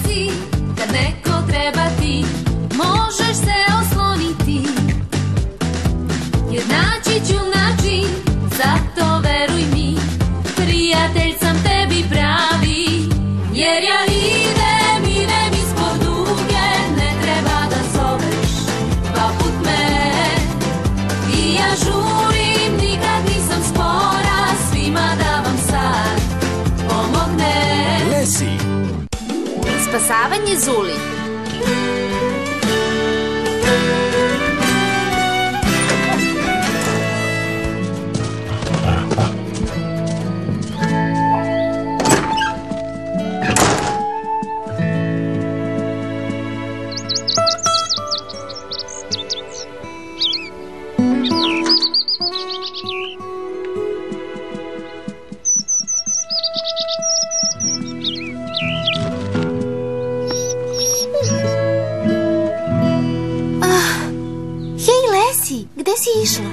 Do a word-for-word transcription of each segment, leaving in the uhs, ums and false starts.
si, kad neko treba ti, možeš se osloniti, jer naći ću način, zato veruj mi, prijatelj sam tebi pravi, jer ja idem, idem ispod duge, ne treba da zoveš dva put me, i ja žurim, nikad nisam spora, svima da vam sad pomogne. Lesi. Spasavanje Zuli. Gde si išla?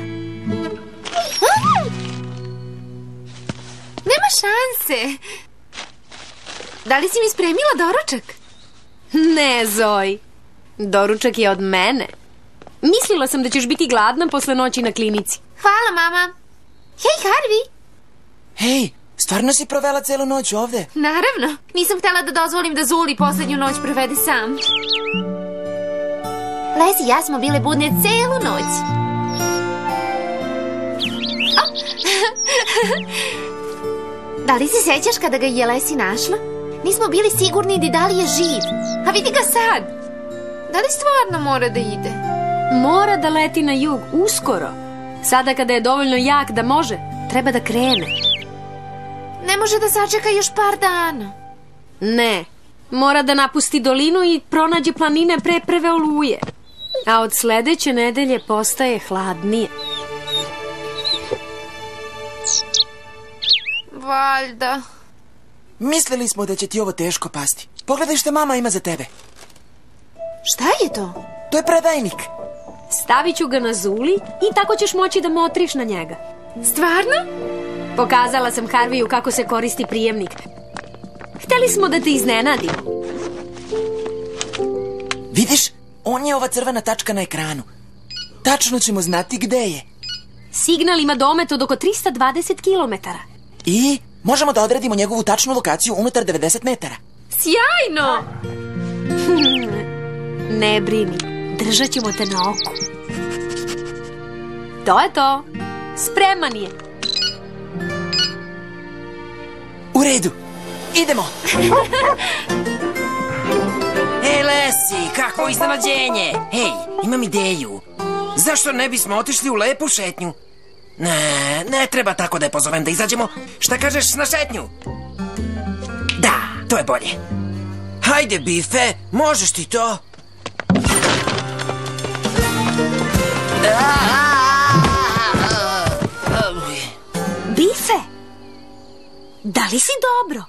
Nema šanse. Da li si mi spremila doručak? Ne, Zoe. Doručak je od mene. Mislila sam da ćeš biti gladna posle noći na klinici. Hvala, mama. Hej, Harvey. Hej, stvarno si provela celu noć ovde? Naravno. Nisam htela da dozvolim da Zuli poslednju noć provede sam. Lesi i ja smo bile budne celu noć. Da li se sećaš kada ga je Lesi našla? Nismo bili sigurni da li je živ. A vidi ga sad. Da li stvarno mora da ide? Mora da leti na jug, uskoro. Sada kada je dovoljno jak da može, treba da krene. Ne može da sačeka još par dana. Ne, mora da napusti dolinu i pronađe planine pre prve oluje. A od sledeće nedelje postaje hladnije. Valjda. Mislili smo da će ti ovo teško pasti. Pogledaj šta mama ima za tebe. Šta je to? To je predajnik. Stavit ću ga na Zuli i tako ćeš moći da motriš na njega. Stvarno? Pokazala sam Harveyu kako se koristi prijemnik. Hteli smo da te iznenadimo. Vidiš, on je ova crvena tačka na ekranu. Tačno ćemo znati gde je. Signal ima domet od oko trista dvadeset kilometara. I možemo da odredimo njegovu tačnu lokaciju unutar devedeset metara. Sjajno! Ne brini, držat ćemo te na oku. To je to. Spreman je. U redu, idemo. Ej, Lesi, kakvo iznenađenje. Hej, imam ideju. Zašto ne bismo otišli u lepu šetnju? Ne, ne treba tako da je pozovem da izađemo. Šta kažeš na šetnju? Da, to je bolje. Hajde, Bife, možeš ti to? Bife, da li si dobro?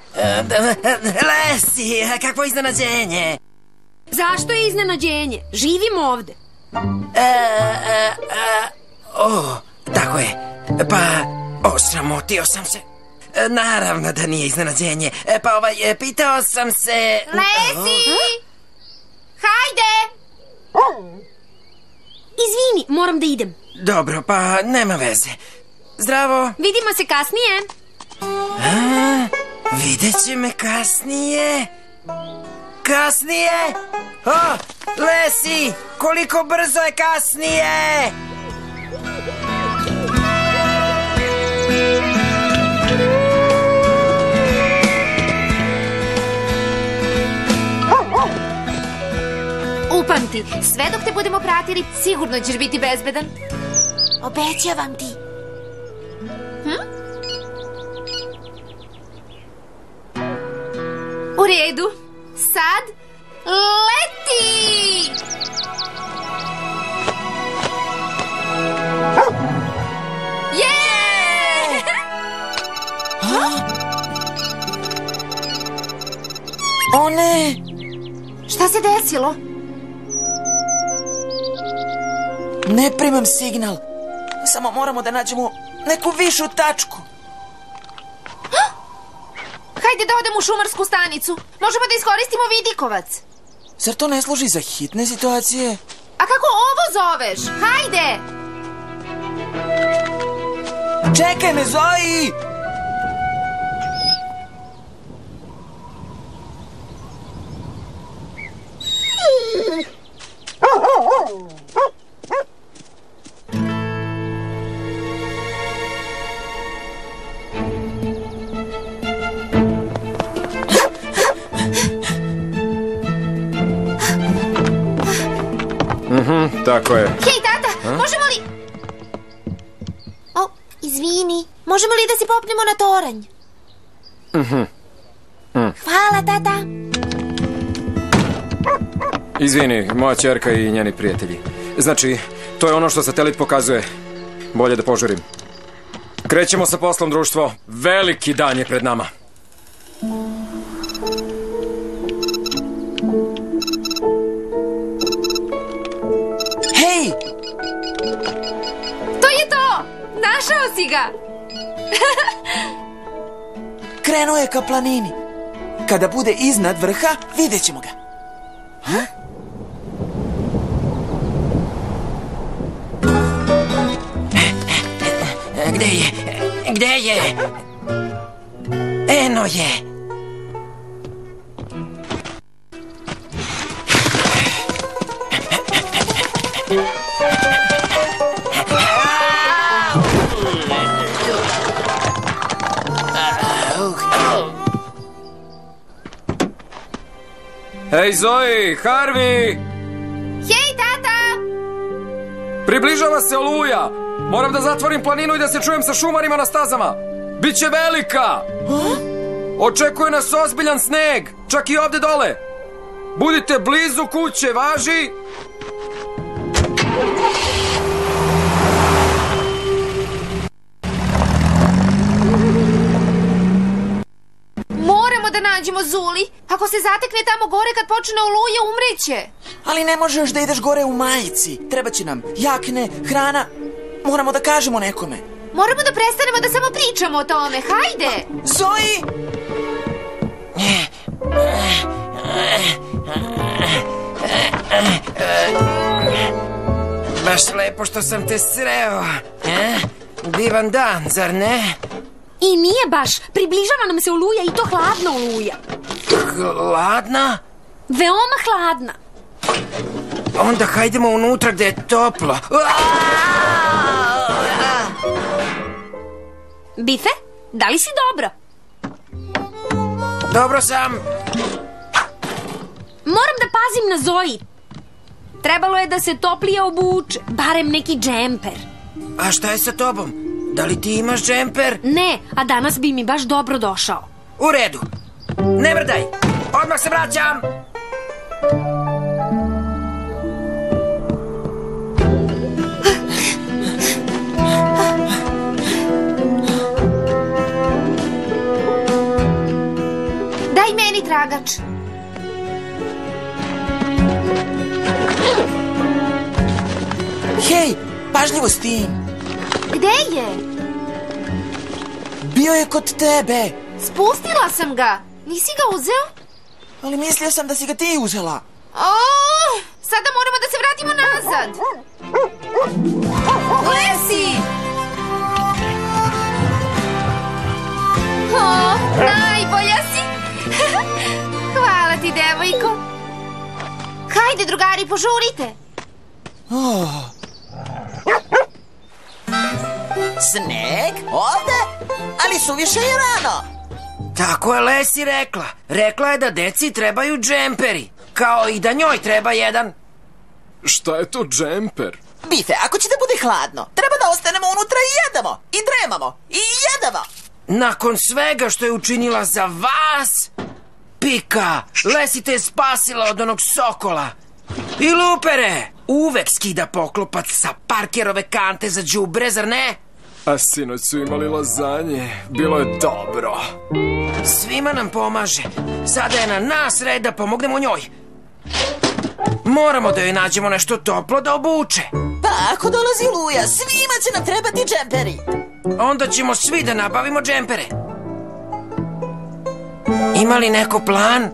Lesi, kakvo iznenađenje. Zašto je iznenađenje? Živim ovde. E, e, e, o, tako je. Pa, osramotio sam se. E, naravno da nije iznenađenje. E, pa ovaj, e, pitao sam se... Lesi! Hajde! Izvini, moram da idem. Dobro, pa nema veze. Zdravo. Vidimo se kasnije. A, vidjet će me kasnije. Kasnije? O, Lesi, koliko brzo je kasnije? Upamti, sve dok te budemo pratili, sigurno ćeš biti bezbedan. Obećavam ti. Hm? U redu. Sad leti! Je! O ne! Šta se desilo? Ne primam signal. Samo moramo da nađemo neku višu tačku. Hajde da odemo u šumarsku stanicu. Možemo da iskoristimo vidikovac. Zar to ne služi za hitne situacije? A kako ovo zoveš? Hajde! Čekaj me, Zoji! Mhm, tako je. Hej, tata, možemo li... O, izvini, možemo li da se popnemo na toranj? Mhm. Hvala, tata. Izvini, moja ćerka i njeni prijatelji. Znači, to je ono što satelit pokazuje. Bolje da požurim. Krećemo sa poslom, društvo. Veliki dan je pred nama. Hej! To je to! Našao si ga! Krenuo je ka planini. Kada bude iznad vrha, vidjet ćemo ga. Gde je? Gde je? Eno je. Hej, Zoji, Harvey! Hej, tata! Približava se oluja. Moram da zatvorim planinu i da se čujem sa šumarima na stazama. Biće velika! Očekuje nas ozbiljan sneg, čak i ovde dole. Budite blizu kuće, važi? Moramo da nađemo Zuli. Ako se zatekne tamo gore kad počne oluja, umreće. Ali ne možeš da ideš gore u majici. Treba će nam jakne, hrana. Moramo da kažemo nekome. Moramo da prestanemo da samo pričamo o tome. Hajde! Zoji! Baš lepo što sam te sreo. E? Divan dan, zar ne? I nije baš. Približava nam se oluja i to hladna oluja. Hladna? Veoma hladna. Onda hajdemo unutra gde je toplo. Bife, da li si dobro? Dobro sam. Moram da pazim na Zoji. Trebalo je da se toplije obuče, barem neki džemper. A šta je sa tobom? Da li ti imaš džemper? Ne, a danas bi mi baš dobro došao. U redu. Ne mrdaj. Odmah se vraćam. Daj meni tragač. Hej, pažljivo s tim. Gde je? Bio je kod tebe. Spustila sam ga. Nisi ga uzeo? Ali mislio sam da si ga ti uzela. O, sada moramo da se vratimo nazad. Lesi! O, najbolja si. Hvala ti, devojko. Hajde, drugari, požurite. Oh. Sneg? Ovde? Ali suviše je rano. Tako je Lesi rekla. Rekla je da deci trebaju džemperi. Kao i da njoj treba jedan. Šta je to džemper? Bife, ako će da bude hladno, treba da ostanemo unutra i jedemo. I dremamo. I jedemo. Nakon svega što je učinila za vas, Pika, Lesi te je spasila od onog sokola. I Lupere, uvek skida poklopac sa parkerove kante za đubre, zar ne? A sinoć su imali lazanje. Bilo je dobro. Svima nam pomaže. Sada je na nas red da pomognemo njoj. Moramo da joj nađemo nešto toplo da obuče. Pa ako dolazi oluja, svima će nam trebati džemperi. Onda ćemo svi da nabavimo džempere. Ima li neko plan?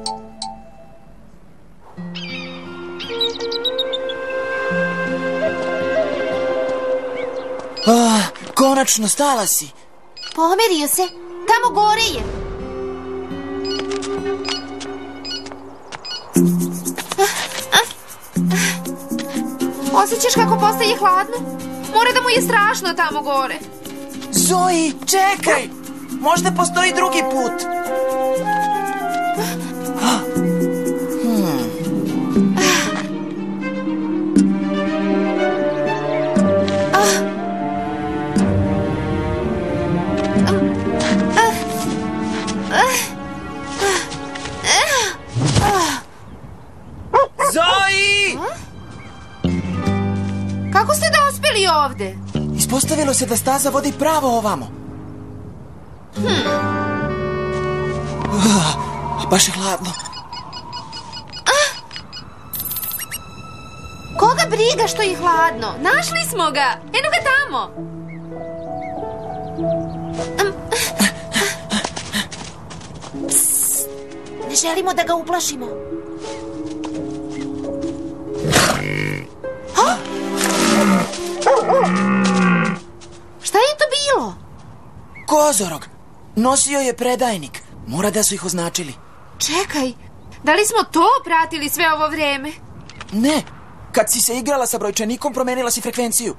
Ah, konačno stala si. Pomerio se. Tamo gore je. Osjećaš kako postaje hladno? Mora da mu je strašno tamo gore. Zoe, čekaj! Možda postoji drugi put. Hmm. Zoe! Kako ste dospeli ovde? Ispostavilo se da staza vodi pravo ovamo. Hmm. Uh, baš je hladno. Ah! Koga briga što je hladno? Našli smo ga! Eno ga tamo! Psst. Ne želimo da ga uplašimo. Ha? Šta je to bilo? Kozorog. Nosio je predajnik. Mora da su ih označili. Čekaj, da li smo to pratili sve ovo vreme? Ne, kad si se igrala sa brojčanikom promenila si frekvenciju.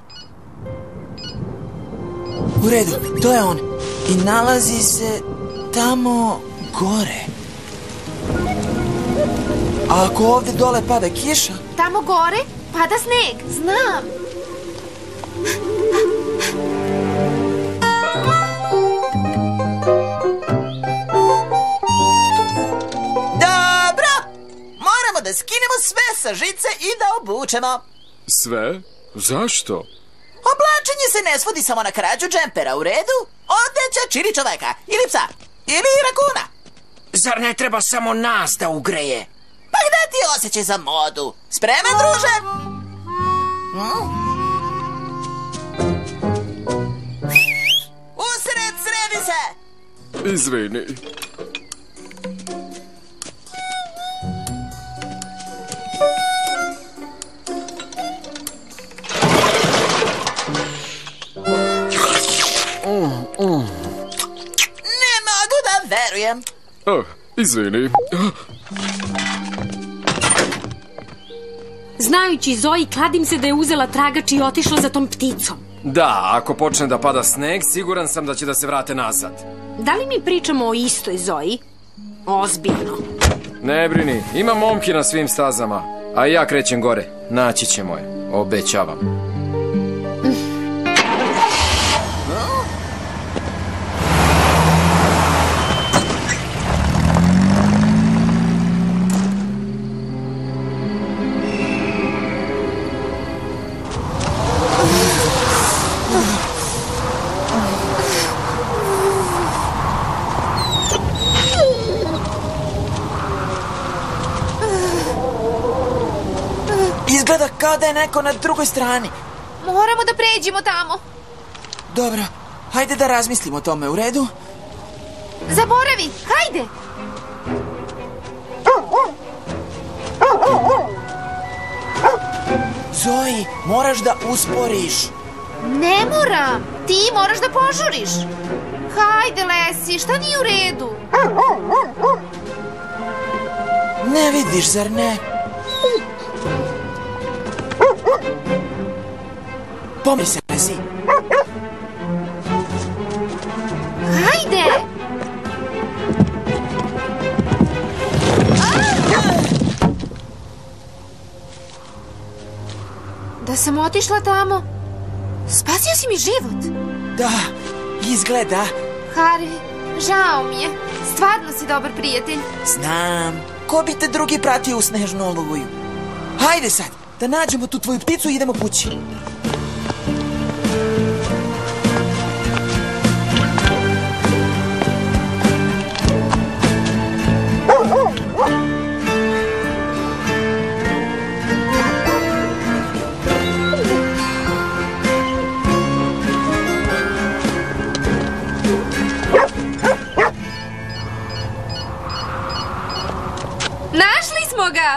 U redu, to je on. I nalazi se tamo gore. A ako ovde dole pada kiša? Tamo gore pada sneg, znam. Da skinemo sve sa žice i da obučemo. Sve? Zašto? Oblačenje se ne svodi samo na krađu džempera, u redu? Odeća čini čoveka, ili psa, ili rakuna. Zar ne treba samo nas da ugreje? Pa gde ti je osjećaj za modu? Spreman, druže? Hm? Usred, sredi se! Izvini. Mm, mm. Ne mogu da verujem. Oh, izvini. Znajući Zoe, kladim se da je uzela tragač i otišla za tom pticom. Da, ako počne da pada sneg, siguran sam da će da se vrate nazad. Da li mi pričamo o istoj Zoe? Ozbiljno. Ne brini, ima momki na svim stazama. A ja krećem gore. Naći ćemo je. Obećavam. Izgleda kao da je neko na drugoj strani. Moramo da pređemo tamo. Dobro, hajde da razmislimo o tome, u redu? Zaboravi, hajde! Zoe, moraš da usporiš. Ne moram, ti moraš da požuriš. Hajde, Lesi, šta nije u redu? Ne vidiš, zar ne? Pomri se, Lesi. Hajde! Da sam otišla tamo, spasio si mi život. Da, izgleda. Harvey, žao mi je. Stvarno si dobar prijatelj. Znam. Ko bi te drugi pratio u snežnu oluju? Hajde sad, da nađemo tu tvoju pticu i idemo kući. Našli smo ga!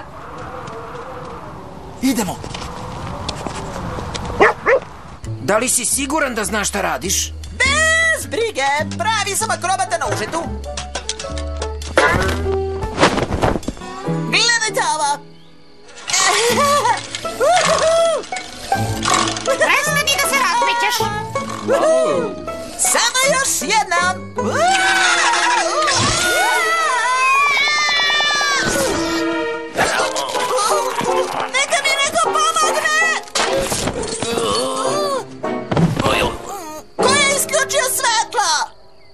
Idemo. Da li si siguran da znaš šta radiš? Bez brige, pravi sam akrobata na užetu. Gledajte ovo. Prestani da se razmećaš. Samo još jednom. Neka mi neko pomogne. Ko je isključio svetlo?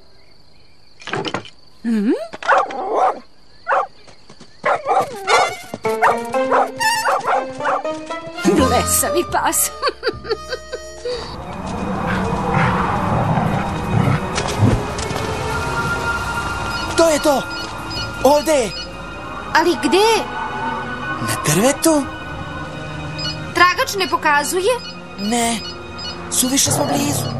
Blesavi pas. To je to. Ovde je. Ali gde? Na drvetu? Tragač ne pokazuje? Ne. Suviše smo blizu.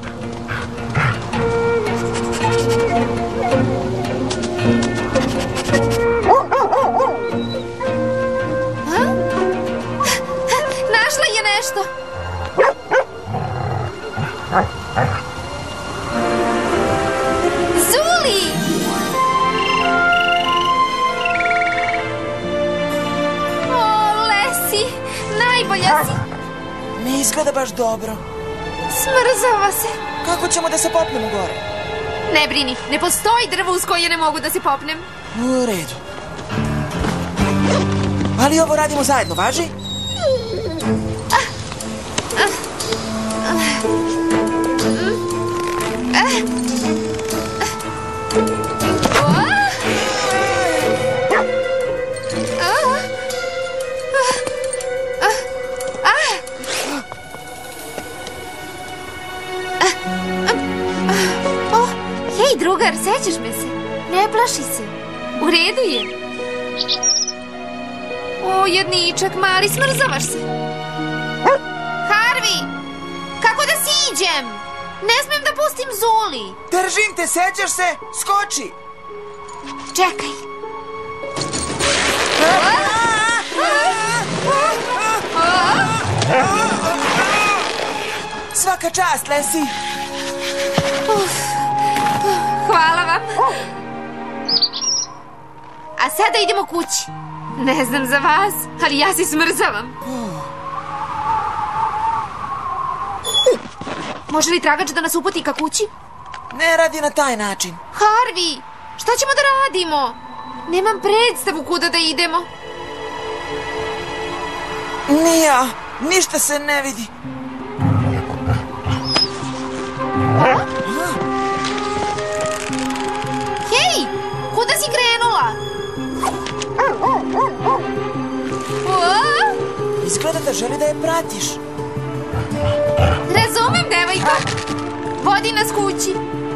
Našla je nešto. Zuli! O, Lesi, najbolja si. Ne izgleda baš dobro. Smrzava se. Kako ćemo da se popnemo gore? Ne brini, ne postoji drvo uz koje ne mogu da se popnem. U redu. Ali ovo radimo zajedno, važi? Hej, drugar, sećaš me se? Ne plaši se. U redu je. O, jedničak, mali, smrzavaš se. Harvi, kako da siđem? Ne smem da pustim Zuli. Držim te, sećaš se? Skoči! Čekaj. Svaka čast, Lesi. Hvala vam. A sada idemo kući. Ne znam za vas, ali ja se smrzavam. Može li tragač da nas uputi ka kući? Ne radi na taj način. Harvi, šta ćemo da radimo? Nemam predstavu kuda da idemo. Ni ja, ništa se ne vidi. Hej, kuda si krenula? O, Izgleda da želi da je pratiš. razumem, devojko. Vodi nas kući.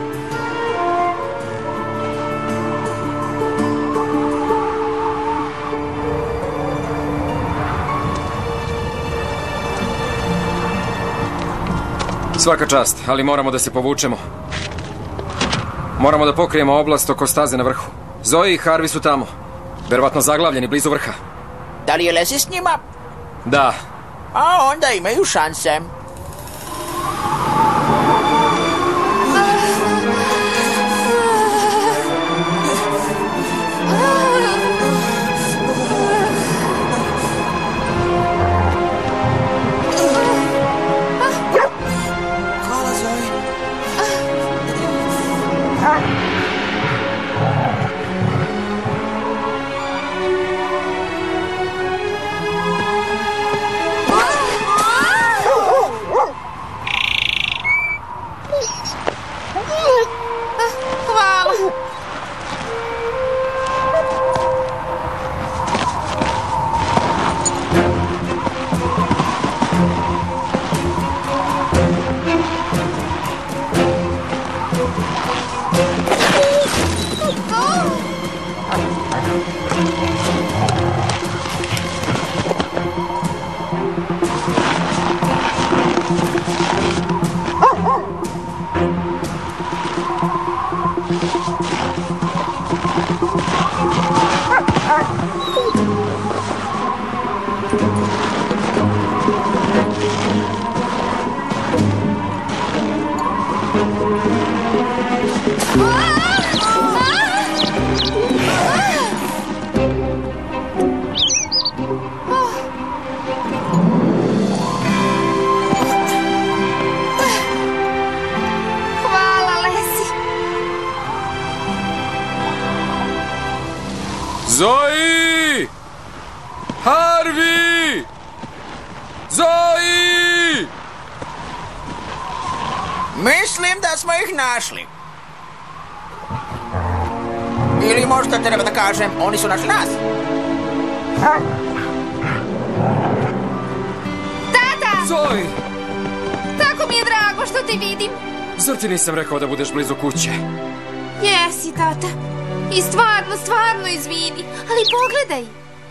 Svaka čast, ali moramo da se povučemo. Moramo da pokrijemo oblast oko staze na vrhu. Zoe i Harvi su tamo. Verovatno zaglavljeni blizu vrha. Da li je Lesi s njima? Da. A onda imaju šanse. Hvala, Zoe. Hvala. Zoe! Harvey! Zoe! Mislim da smo ih našli. Ili možda treba da kažem, oni su našli nas. Tata! Zoe! Tako mi je drago što te vidim. Zar ti nisam rekao da budeš blizu kuće? Jesi, tata. I stvarno, stvarno izvini. Ali pogledaj.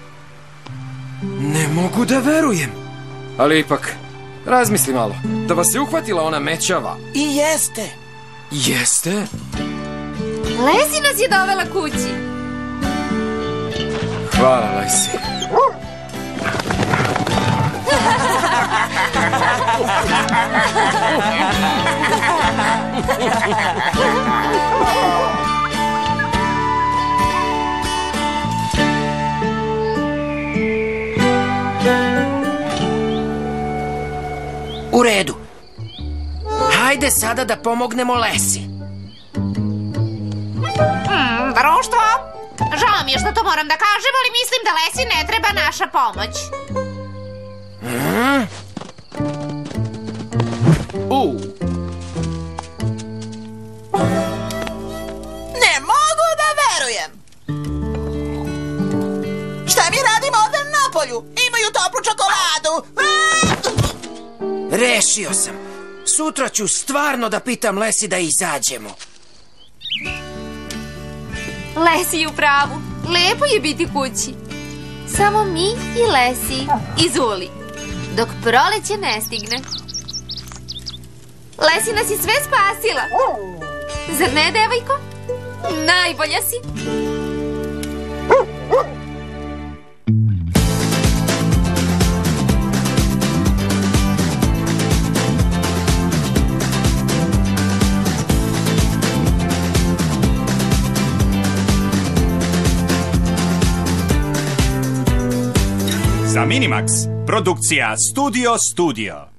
Ne mogu da verujem. Ali ipak, razmisli malo. Da vas je uhvatila ona mećava. I jeste. Jeste? Lesi nas je dovela kući. Hvala, Lesi. U redu. Hajde sada da pomognemo Lesi. Hmm, društvo, žao mi je što to moram da kažem, ali mislim da Lesi ne treba naša pomoć. Hmm? U. Ne mogu da verujem. Šta mi radimo ovdje na polju? Imaju toplu čokoladu. Rešio sam. Sutra ću stvarno da pitam Lesi da izađemo. Lesi je u pravu. Lepo je biti kući. Samo mi i Lesi i Zuli. Dok proleće ne stigne. Lesi nas je sve spasila. Zar ne, devojko? Najbolja si. Za Minimax, produkcija Studio Studio.